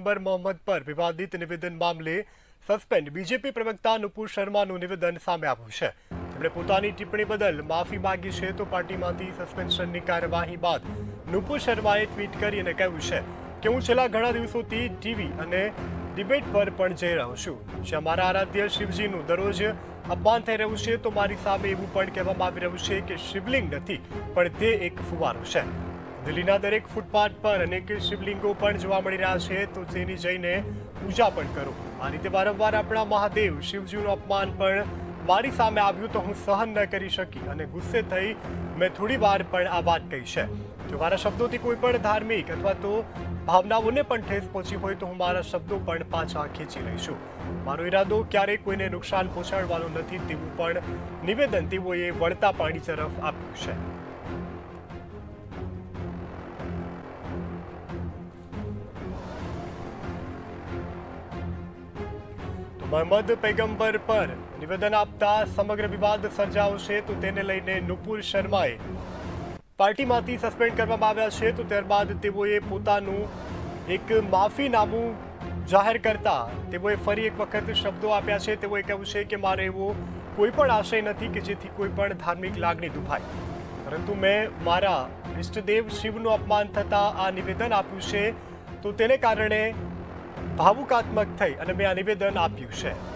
पैगंबर मोहम्मद पर विवादित निवेदन मामले सस्पेન્ડ બીજેપી પ્રવક્તા નુપુર શર્માનું નિવેદન સામે આવ્યું છે। તેમણે પોતાની ટિપ્પણી બદલ માફી માંગી છે તો પાર્ટીમાંથી સસ્પેન્શનની કાર્યવાહી બાદ નુપુર શર્માએ ટ્વીટ કરી અને કહ્યું છે કે હું છેલ્લા ઘણા દિવસોથી ટીવી અને ડિબેટ પર પણ જઈ રહ્યો છું જ્યાં મારા આરાધ્ય શિવજીનું દરરોજ અપમાન થઈ રહ્યું છે તો મારી સામે એવું પણ કહેવામાં આવી રહ્યું છે કે શિવલિંગ નથી પણ તે એક ફુવારો છે। દિલ્હીના દરેક ફૂટપાથ પર અનેક શિવલિંગો પણ જોવા મળી રહ્યા છે તો તેની જઈને પૂજા પણ કરો। આ રીતે વારંવાર આપણા મહાદેવ શિવજીનું અપમાન પણ મારી સામે આવ્યું તો હું સહન ન કરી શકી અને ગુસ્સે થઈ મેં થોડી વાર પણ આ વાત કહી છે। જો મારા શબ્દોથી કોઈ પણ ધાર્મિક અથવા તો ભાવનાઓને પણ ઠેસ પહોંચી હોય તો હું મારા શબ્દો પણ પાછા ખેંચી લઈશું। મારો ઈરાદો ક્યારેય કોઈને નુકસાન પહોંચાડવાનો નથી તેવું પણ નિવેદન તેઓએ વળતા પાણી તરફ આપ્યું છે। મોહમ્મદ પૈગંબર પર નિવેદન આપતા સમગ્ર વિવાદ સર્જાયો છે તો તેને લઈને નુપુર શર્માએ પાર્ટીમાંથી સસ્પેન્ડ કરવામાં આવ્યા છે તો ત્યારબાદ તેઓએ પોતાનું એક માફીનામું જાહેર કરતા તેઓએ ફરી એક વખત શબ્દો આપ્યા છે। તેઓએ કહ્યું છે કે મારે એવો કોઈ પણ આશય નથી કે જેથી કોઈ પણ ધાર્મિક લાગણી દુભાય, પરંતુ મેં મારા ઇષ્ટદેવ શિવનું અપમાન થતાં આ નિવેદન આપ્યું છે તો તેને કારણે ભાવુકાત્મક થઈ અને મેં આ નિવેદન આપ્યું છે।